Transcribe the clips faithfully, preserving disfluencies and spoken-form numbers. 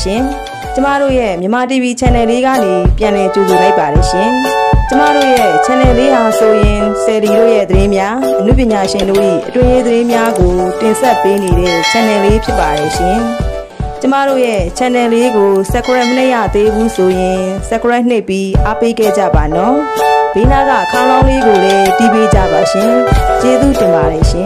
ရှင်ကျမတို့ရဲ့မြန်မာ တီဗီ channel လေးကနေပြန်လည်ကြိုဆိုလိုက်ပါတယ်ရှင်ကျမတို့ရဲ့ channel လေးဟာဆိုရင်ဆယ်ဒီတို့ရဲ့သတင်းများအမှုပညာရှင်တို့၏အတွင်းရေးသတင်းများကိုတင်ဆက်ပေးနေတဲ့ channel လေးဖြစ်ပါတယ်ရှင်ကျမတို့ရဲ့ channel လေးကို subscribe မရသေးဘူးဆိုရင် subscribe နှိပ်ပြီးအားပေးခဲ့ကြပါနော်ဘေးနားကခေါင်းလောင်းလေးကိုလည်းတီးပေးကြပါရှင်ကျေးဇူးတင်ပါတယ်ရှင်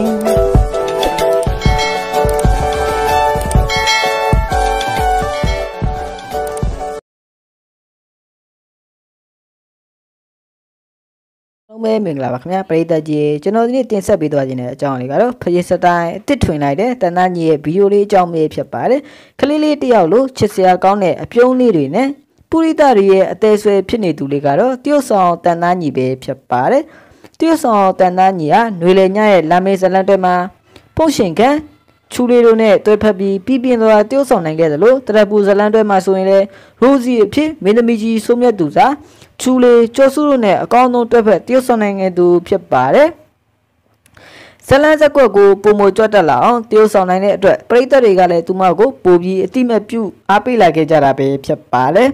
လုံးမဲမင်္ဂလာပါခင်ဗျာပရိသတ်ကြီးကျွန်တော်ဒီနေ့တင်ဆက်ပေးသွားခြင်းတဲ့အကြောင်းလေးကတော့ဖယေစတိုင်းအစ်စ်ထွင်လိုက်တဲ့တန်သားကြီးရဲ့ဗီဒီယိုလေးအကြောင်းလေးဖြစ်ပါတယ်ခလေးလေးတယောက်လို့ချစ်စရာကောင်းတဲ့အပြုံးလေးတွေနဲ့ပုရိသတွေရဲ့အသေးဆွဲဖြစ်နေသူလေးကတော့တရုတ်ဆောင်တန်သားကြီးပဲဖြစ်ပါတယ်တရုတ်ဆောင်တန်သားကြီးဟာຫນွေလေညရဲ့လာမေဇလန်တွေမှာပုံရှင်ကချူလေးတို့နဲ့တွဲဖက်ပြီးပြည်ပြင်းသွားတရုတ်ဆောင်နိုင်ခဲ့တယ်လို့တရပူဇလန်တွေမှာဆိုရင်လေရိုးစီအဖြစ်မင်းသမီးကြီးစိုးမြတ်သူစာချူလေးကျော်စုတို့နဲ့အကောင်းဆုံးတွဲဖက်တရုတ်ဆောင်နိုင်ခဲ့သူဖြစ်ပါတယ်ဇလန်ဇက်ကွက်ကိုပုံမကြွတ်တက်လာအောင်တရုတ်ဆောင်နိုင်တဲ့အတွက်ပရိသတ်တွေကလည်းသူမကိုပိုပြီးအတိမတ်ပြုအားပေးလာခဲ့ကြတာပဲဖြစ်ပါတယ်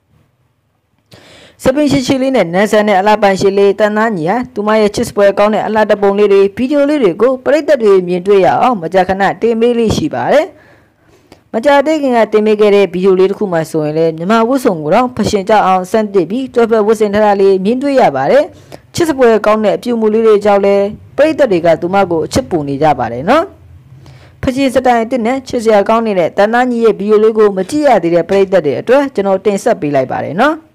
စပင်းရှိရှိလေးနဲ့နန်းဆန်နဲ့အလားပန်ရှိလေးတန်သားညီဟာသူမရဲ့ချစ်ပွဲကောင်းတဲ့အလားတပုံလေးတွေဗီဒီယိုလေးတွေကိုပရိသတ်တွေမြင်တွေ့ရအောင်မကြာခဏတင်ပေးလေးရှိပါတယ်မကြာသေးခင်ကတင်ပေးခဲ့တဲ့ဗီဒီယိုလေးတစ်ခုမှဆိုရင်လည်းမြန်မာဝတ်စုံကိုတော့ဖရှင်ကြအောင်စမ်းသစ်ပြီးတွဲဖက်ဝတ်ဆင်ထားတာလေးမြင်တွေ့ရပါတယ်ချစ်ပွဲကောင်းတဲ့အပြုံမှုလေးတွေကြောင့်လည်းပရိသတ်တွေကသူမကိုအချစ်ပူနေကြပါတယ်နော်ဖရှင်စတိုင်တစ်နဲ့ချစ်စရာကောင်းနေတဲ့တန်သားညီရဲ့ဗီဒီယိုလေးကိုမကြည့်ရသေးတဲ့ပရိသတ်တွေအတွက်ကျွန်တော်တင်ဆက်ပေးလိုက်ပါတယ်နော်